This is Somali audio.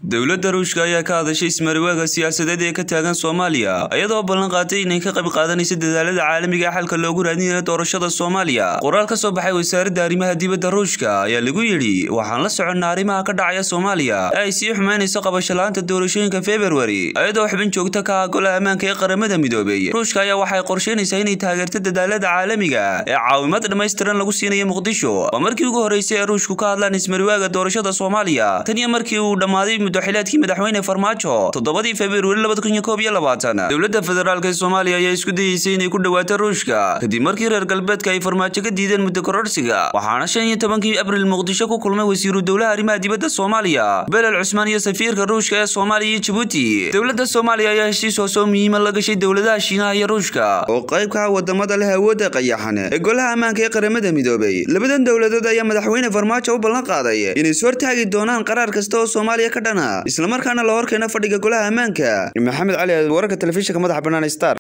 dowladda Ruushka ayaa ka hadashay ismarwaaga siyaasadeed ee ka taagan Soomaaliya iyadoo ballan qaaday inay ka qayb qaadanayso dadaalada caalamiga ah xalka loogu raadinayo doorashada Soomaaliya. Qoraal ka soo baxay wasaaradda arrimaha dibadda Ruushka ayaa lagu yiri waxaan la soconnaa arrimaha ka dhacaya Soomaaliya ay sii xumaynayso qabasho la'aanta doorashooyinka February iyadoo xubin joogta ka ah Golaha Ammaanka ee Qaramada Midoobay. Ruushka ayaa waxay qorsheynaysaa inay taageerto dadaalada caalamiga ee caawimad dhameystiran lagu siinayo Muqdisho. Markii ugu horeysay ee Ruushku ka hadlaan ismarwaaga doorashada Soomaaliya tan iyo markii uu dhamaaday muddaxileedkii madaxweyne Farmaajo 7 February 2021 dowladda federaalka ee Soomaaliya ayaa isku dayeysay inay ku dhawaato Ruushka kadib markii reer galbeedka ay Farmaajo ka diideen muddo kororsiga. Waxaana 15 Abriil Muqdisho ku kulmay wasiiru dowlaha arrimaha dibadda Soomaaliya Belal Cusmaan iyo safiirka Ruushka ee Soomaaliya iyo Djibouti. Dowladda Soomaaliya ayaa heshiis soo muhiim ah la gashay dowladaha Shiinaha iyo Ruushka oo qayb ka ah wadamada leh awoodda qayaxan ee Golaha Ammaanka ee Qaramada Midoobay. Labadan dowladood ayaa madaxweyne Farmaajo u ballan qaaday inay soo hortaagi doonaan qaraar kasta oo Soomaaliya ka dhana isla markaana la horkeena fadhiga Golaha Ammaanka. Maxamed Cali wararka telefishinka madaxa bannaan Star.